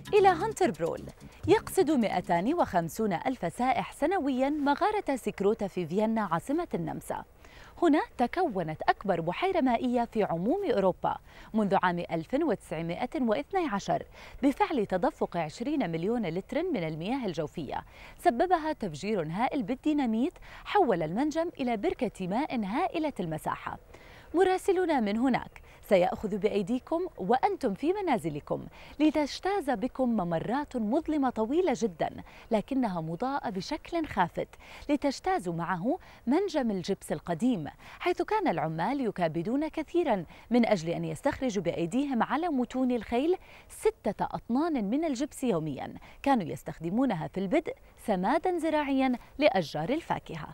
إلى هانتر برول. يقصد 250 ألف سائح سنوياً مغارة سكروتا في فيينا عاصمة النمسا. هنا تكونت أكبر بحيرة مائية في عموم أوروبا منذ عام 1912 بفعل تدفق 20 مليون لتر من المياه الجوفية سببها تفجير هائل بالديناميت حول المنجم إلى بركة ماء هائلة المساحة. مراسلون من هناك سيأخذ بأيديكم وأنتم في منازلكم لتجتاز بكم ممرات مظلمة طويلة جدا لكنها مضاءة بشكل خافت لتجتازوا معه منجم الجبس القديم، حيث كان العمال يكابدون كثيرا من أجل أن يستخرجوا بأيديهم على متون الخيل 6 أطنان من الجبس يوميا كانوا يستخدمونها في البدء سمادا زراعيا لأشجار الفاكهة.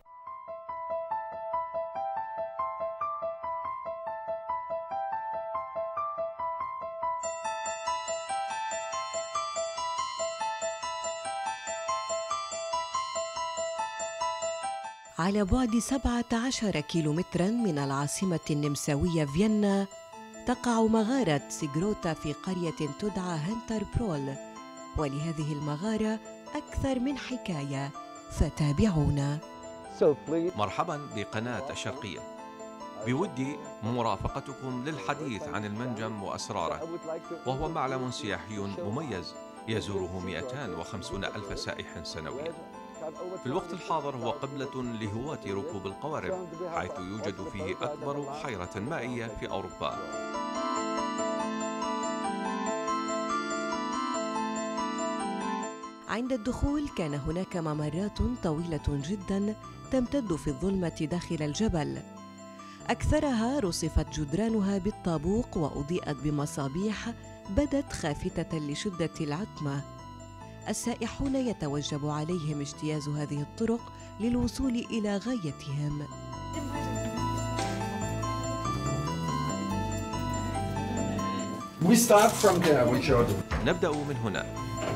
على بعد 17 كيلومتراً من العاصمة النمساوية فيينا تقع مغارة سيغروتا في قرية تدعى هانتر برول، ولهذه المغارة أكثر من حكاية، فتابعونا. مرحباً بقناة الشرقية، بودي مرافقتكم للحديث عن المنجم وأسراره، وهو معلم سياحي مميز يزوره 250 ألف سائح سنوياً. في الوقت الحاضر هو قبلة لهواة ركوب القوارب، حيث يوجد فيه أكبر بحيرة مائية في أوروبا. عند الدخول كان هناك ممرات طويلة جدا تمتد في الظلمة داخل الجبل، أكثرها رصفت جدرانها بالطابوق وأضيئت بمصابيح بدت خافتة لشدة العتمة. السائحون يتوجب عليهم اجتياز هذه الطرق للوصول إلى غايتهم. نبدأ من هنا.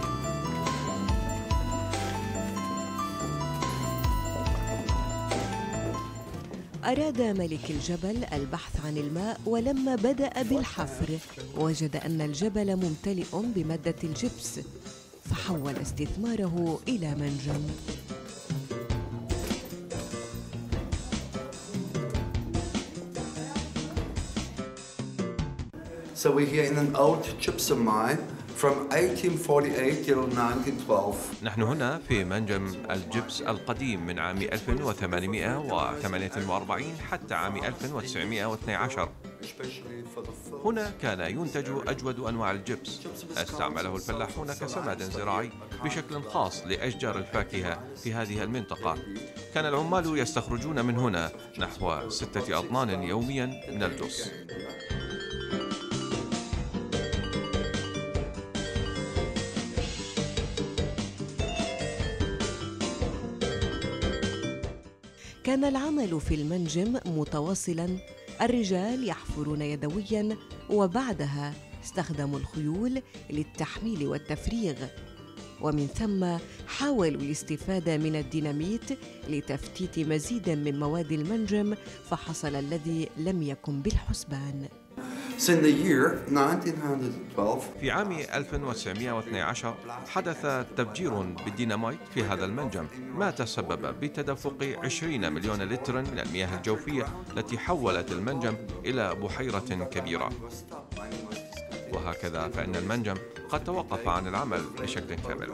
أراد ملك الجبل البحث عن الماء، ولما بدأ بالحفر وجد أن الجبل ممتلئ بمادة الجبس، فحول استثماره إلى منجم. So we're here in an old gypsum mine from 1848 till 1912. نحن هنا في منجم الجبس القديم من عام 1848 حتى عام 1912. هنا كان ينتج أجود أنواع الجبس، استعمله الفلاحون كسماد زراعي بشكل خاص لأشجار الفاكهة في هذه المنطقة. كان العمال يستخرجون من هنا نحو 6 أطنان يوميا من الجبس. كان العمل في المنجم متواصلاً، الرجال يحفرون يدوياً وبعدها استخدموا الخيول للتحميل والتفريغ، ومن ثم حاولوا الاستفادة من الديناميت لتفتيت مزيد من مواد المنجم، فحصل الذي لم يكن بالحسبان. في عام 1912 حدث تفجير بالديناميت في هذا المنجم، ما تسبب بتدفق 20 مليون لتر من المياه الجوفية التي حولت المنجم إلى بحيرة كبيرة. وهكذا فإن المنجم قد توقف عن العمل بشكل كامل.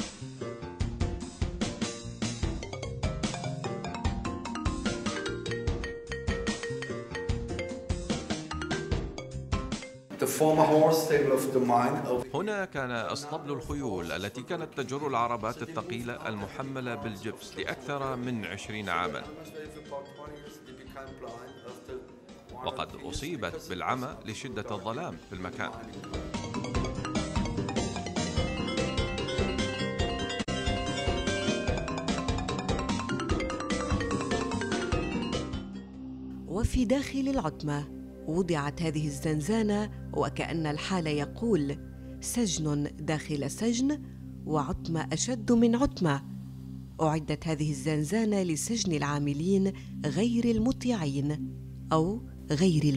هنا كان اسطبل الخيول التي كانت تجر العربات الثقيلة المحملة بالجبس لأكثر من 20 عاما، وقد أصيبت بالعمى لشدة الظلام في المكان. وفي داخل العتمة وضعت هذه الزنزانة، وكأن الحال يقول: سجن داخل سجن وعتمة أشد من عتمة. أعدت هذه الزنزانة لسجن العاملين غير المطيعين أو غير المنضبطين.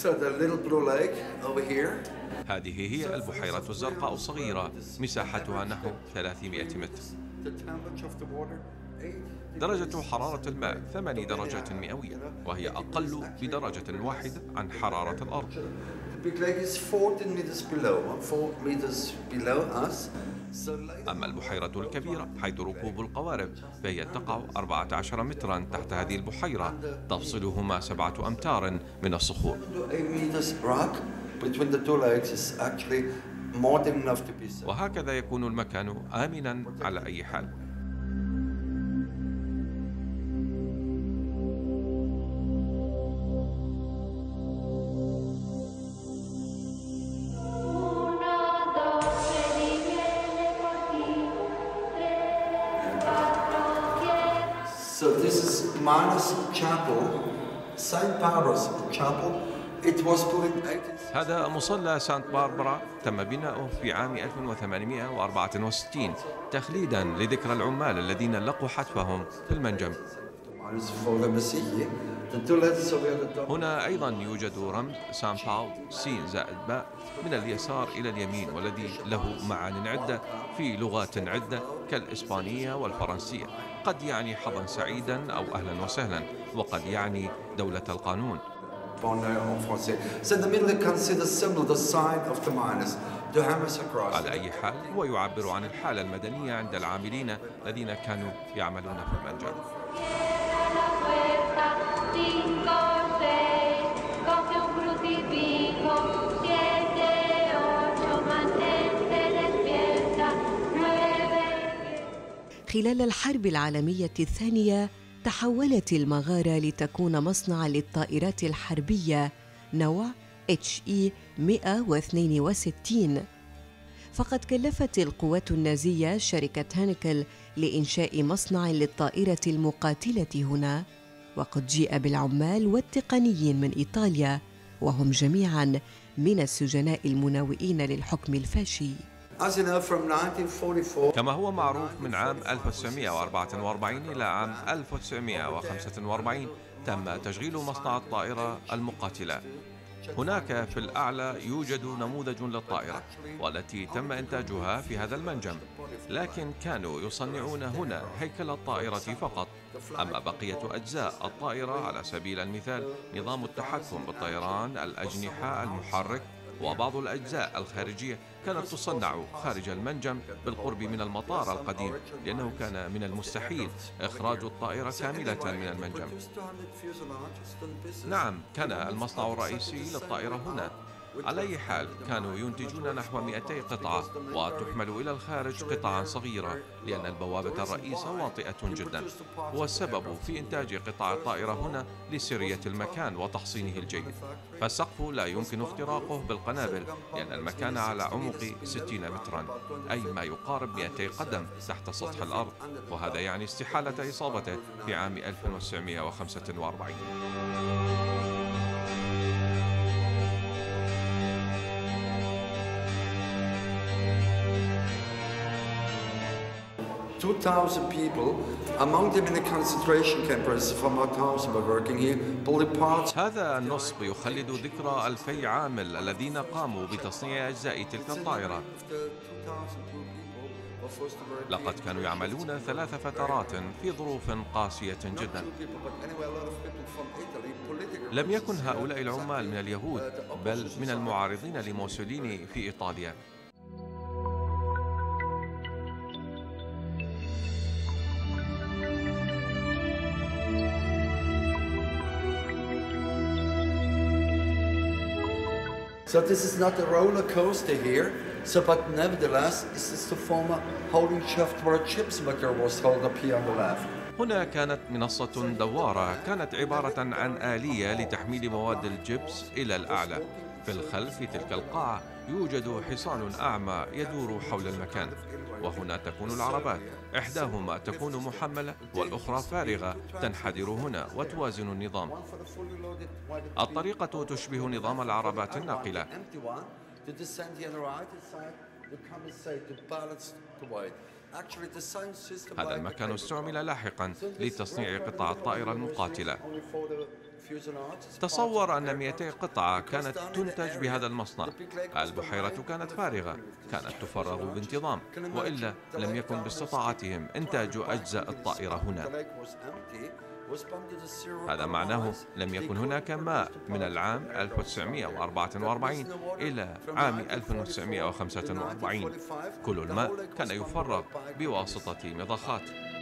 So the little blue lake over here. هذه هي البحيرة الزرقاء الصغيرة، مساحتها نحو 300 متر. The temperature of the water 8. درجة حرارة الماء 8 درجات مئوية، وهي أقل بدرجة واحدة عن حرارة الأرض. The big lake is 14 meters below, 4 meters below us. So lake. أما البحيرة الكبيرة حيث ركوب القوارب فهي تقع 14 مترا تحت هذه البحيرة، تفصلهما 7 أمتار من الصخور. 8 meters rock between the two lakes is actually more than enough to be safe. وهكذا يكون المكان آمنا على أي حال. So this is Manus Chapel, St. Barbara's Chapel. It was built in 1860. هذا مصلى سانت باربرا تم بناؤه في عام 1864 تخليدا لذكرى العمال الذين لقوا حتفهم في المنجم. Manus for the Messiah. The two letters over the top. هنا أيضا يوجد رمز سان باول سين زائد باء من اليسار إلى اليمين، والذي له معان عدة في لغات عدة كالإسبانية والفرنسية. قد يعني حظا سعيدا أو أهلا وسهلا، وقد يعني دولة القانون. Bonheur en français. So the middle considers symbol the sign of the Manus, the hammers across. على أي حال هو يعبر عن الحالة المدنية عند العاملين الذين كانوا يعملون في المنجم. خلال الحرب العالمية الثانية تحولت المغارة لتكون مصنعاً للطائرات الحربية نوع HE 162. فقد كلفت القوات النازية شركة هانكل لإنشاء مصنع للطائرة المقاتلة هنا، وقد جيء بالعمال والتقنيين من إيطاليا، وهم جميعاً من السجناء المناوئين للحكم الفاشي. As you know, from 1944. كما هو معروف، من عام 1944 إلى عام 1945 تم تشغيل مصنع الطائرة المقاتلة. هناك في الأعلى يوجد نموذج للطائرة والتي تم إنتاجها في هذا المنجم، لكن كانوا يصنعون هنا هيكل الطائرة فقط. أما بقية أجزاء الطائرة على سبيل المثال نظام التحكم بالطيران، الأجنحة، المحرك وبعض الأجزاء الخارجية كانت تصنع خارج المنجم بالقرب من المطار القديم، لأنه كان من المستحيل إخراج الطائرة كاملة من المنجم. نعم، كان المصنع الرئيسي للطائرة هنا. على أي حال كانوا ينتجون نحو 200 قطعة وتحمل إلى الخارج قطعا صغيرة، لأن البوابة الرئيسة واطئة جدا، والسبب في إنتاج قطع الطائرة هنا لسرية المكان وتحصينه الجيد. فالسقف لا يمكن اختراقه بالقنابل، لأن المكان على عمق 60 مترا، أي ما يقارب 200 قدم تحت سطح الأرض، وهذا يعني استحالة إصابته في عام 1945. people, among them in the concentration camps from Mauthausen were working here, pulling parts. هذا النصب يخلد ذكرى 2000 عامل الذين قاموا بتصنيع أجزاء تلك الطائرة. لقد كانوا يعملون 3 فترات في ظروف قاسية جدا. لم يكن هؤلاء العمال من اليهود، بل من المعارضين لموسوليني في إيطاليا. So this is not a roller coaster here, but nevertheless, this is the former holding shaft where a chips maker was held up here on the left. هنا كانت منصة دوارة، كانت عبارة عن آلية لتحميل مواد الجبس إلى الأعلى. في الخلف في تلك القاعة يوجد حصان أعمى يدور حول المكان، وهنا تكون العربات، إحداهما تكون محملة والأخرى فارغة تنحدر هنا وتوازن النظام. الطريقة تشبه نظام العربات الناقلة. هذا المكان استعمل لاحقا لتصنيع قطع الطائرة المقاتلة. تصور أن 200 قطعة كانت تنتج بهذا المصنع. البحيرة كانت فارغة، كانت تفرغ بانتظام، وإلا لم يكن باستطاعتهم إنتاج أجزاء الطائرة هنا. هذا معناه لم يكن هناك ماء من العام 1944 إلى عام 1945. كل الماء كان يفرغ بواسطة مضخات.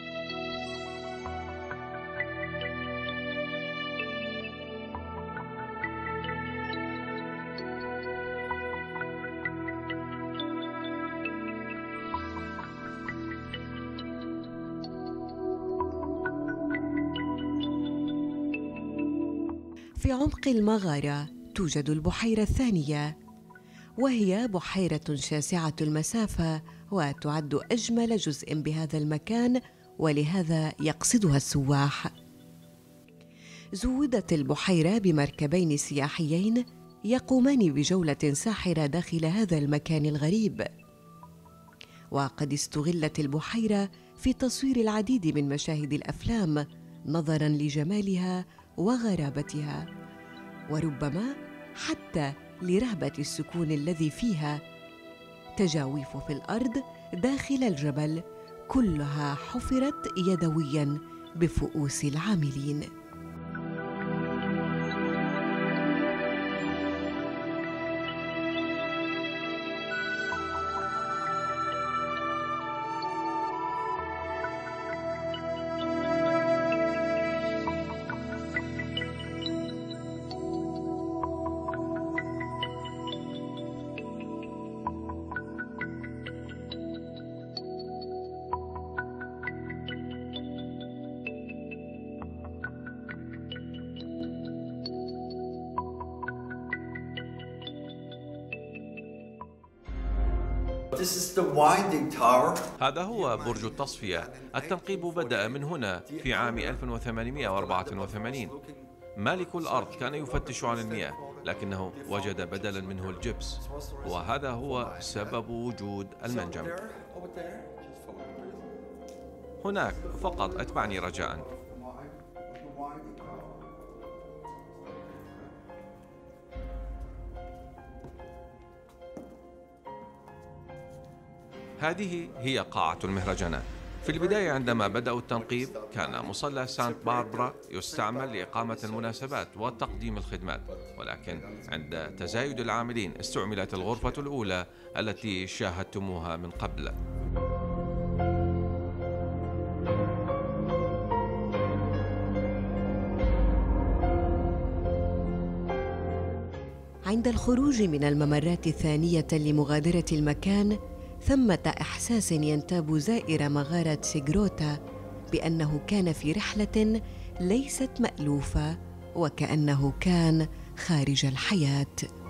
في عمق المغارة توجد البحيرة الثانية، وهي بحيرة شاسعة المسافة وتعد أجمل جزء بهذا المكان، ولهذا يقصدها السواح. زودت البحيرة بمركبين سياحيين يقومان بجولة ساحرة داخل هذا المكان الغريب. وقد استغلت البحيرة في تصوير العديد من مشاهد الأفلام نظراً لجمالها وغرابتها، وربما حتى لرهبة السكون الذي فيها. تجاويف في الأرض داخل الجبل كلها حفرت يدوياً بفؤوس العاملين. This is the winding tower. هذا هو برج التصفية. التنقيب بدأ من هنا في عام 1884. مالك الأرض كان يفتش عن المياه، لكنه وجد بدلا منه الجبس، وهذا هو سبب وجود المنجم. هناك فقط، اتبعني رجاء. هذه هي قاعة المهرجانات. في البداية عندما بدأوا التنقيب كان مصلى سانت باربرا يستعمل لإقامة المناسبات وتقديم الخدمات، ولكن عند تزايد العاملين استعملت الغرفة الأولى التي شاهدتموها من قبل. عند الخروج من الممرات الثانية لمغادرة المكان، ثمة إحساس ينتاب زائر مغارة سيغروتا بأنه كان في رحلة ليست مألوفة، وكأنه كان خارج الحياة.